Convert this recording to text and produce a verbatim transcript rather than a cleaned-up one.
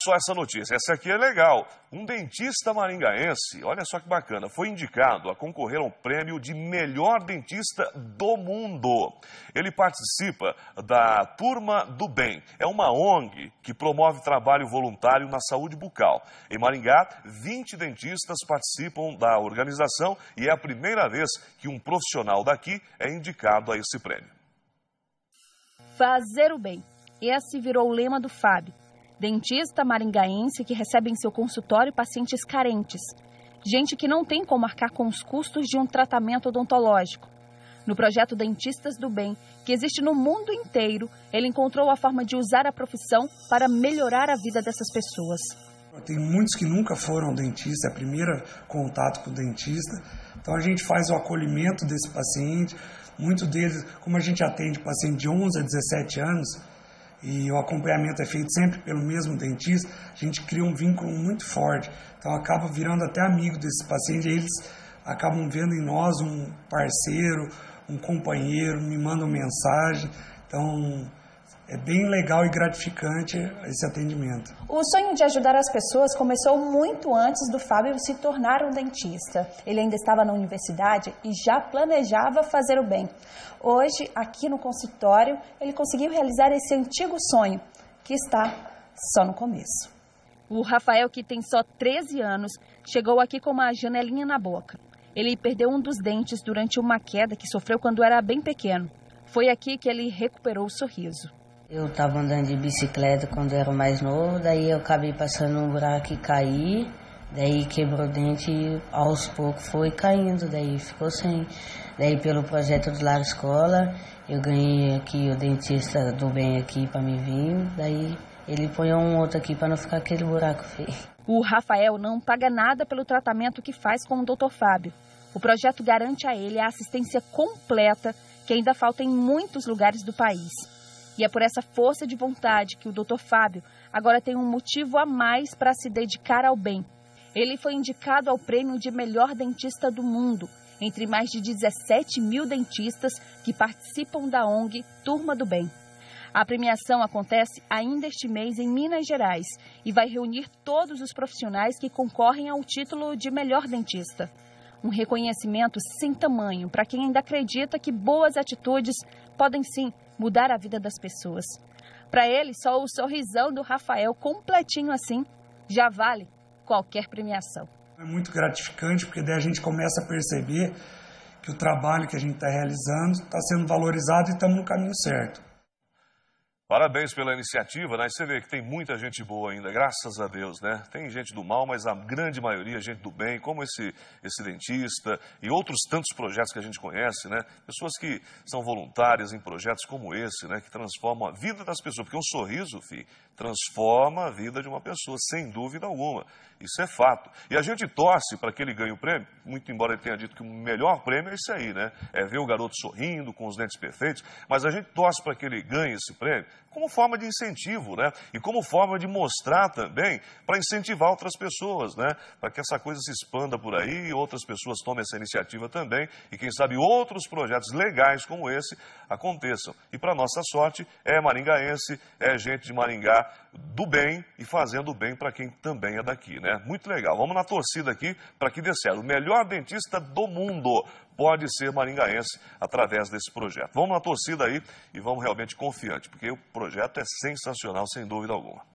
Só essa notícia, essa aqui é legal. Um dentista maringaense, olha só que bacana, foi indicado a concorrer ao prêmio de melhor dentista do mundo. Ele participa da Turma do Bem. É uma O N G que promove trabalho voluntário na saúde bucal. Em Maringá, vinte dentistas participam da organização e é a primeira vez que um profissional daqui é indicado a esse prêmio. Fazer o bem. Esse virou o lema do Fábio. Dentista maringaense que recebe em seu consultório pacientes carentes. Gente que não tem como arcar com os custos de um tratamento odontológico. No projeto Dentistas do Bem, que existe no mundo inteiro, ele encontrou a forma de usar a profissão para melhorar a vida dessas pessoas. Tem muitos que nunca foram dentista, é o primeiro contato com o dentista. Então a gente faz o acolhimento desse paciente. Muitos deles, como a gente atende paciente de onze a dezessete anos, e o acompanhamento é feito sempre pelo mesmo dentista, a gente cria um vínculo muito forte. Então acaba virando até amigo desses pacientes, e eles acabam vendo em nós um parceiro, um companheiro, me mandam mensagem. Então é bem legal e gratificante esse atendimento. O sonho de ajudar as pessoas começou muito antes do Fábio se tornar um dentista. Ele ainda estava na universidade e já planejava fazer o bem. Hoje, aqui no consultório, ele conseguiu realizar esse antigo sonho, que está só no começo. O Rafael, que tem só treze anos, chegou aqui com uma janelinha na boca. Ele perdeu um dos dentes durante uma queda que sofreu quando era bem pequeno. Foi aqui que ele recuperou o sorriso. Eu estava andando de bicicleta quando era mais novo, daí eu acabei passando um buraco e caí, daí quebrou o dente e aos poucos foi caindo, daí ficou sem. Daí pelo projeto do Lar Escola, eu ganhei aqui o dentista do bem aqui para me vir, daí ele põe um outro aqui para não ficar aquele buraco feio. O Rafael não paga nada pelo tratamento que faz com o doutor Fábio. O projeto garante a ele a assistência completa que ainda falta em muitos lugares do país. E é por essa força de vontade que o doutor Fábio agora tem um motivo a mais para se dedicar ao bem. Ele foi indicado ao prêmio de melhor dentista do mundo, entre mais de dezessete mil dentistas que participam da O N G Turma do Bem. A premiação acontece ainda este mês em Minas Gerais e vai reunir todos os profissionais que concorrem ao título de melhor dentista. Um reconhecimento sem tamanho para quem ainda acredita que boas atitudes podem sim mudar a vida das pessoas. Para ele, só o sorrisão do Rafael completinho assim já vale qualquer premiação. É muito gratificante porque daí a gente começa a perceber que o trabalho que a gente está realizando está sendo valorizado e estamos no caminho certo. Parabéns pela iniciativa, né? Você vê que tem muita gente boa ainda, graças a Deus, né? Tem gente do mal, mas a grande maioria é gente do bem, como esse, esse dentista e outros tantos projetos que a gente conhece, né? Pessoas que são voluntárias em projetos como esse, né? Que transformam a vida das pessoas, porque um sorriso, filho, transforma a vida de uma pessoa, sem dúvida alguma. Isso é fato. E a gente torce para que ele ganhe o prêmio, muito embora ele tenha dito que o melhor prêmio é esse aí, né? É ver o garoto sorrindo, com os dentes perfeitos, mas a gente torce para que ele ganhe esse prêmio como forma de incentivo, né? E como forma de mostrar também, para incentivar outras pessoas, né? Para que essa coisa se expanda por aí e outras pessoas tomem essa iniciativa também e quem sabe outros projetos legais como esse aconteçam. E para nossa sorte, é maringaense, é gente de Maringá do bem e fazendo bem para quem também é daqui, né? Muito legal. Vamos na torcida aqui para que dê certo. O melhor dentista do mundo pode ser maringaense através desse projeto. Vamos na torcida aí e vamos realmente confiante, porque o projeto é sensacional, sem dúvida alguma.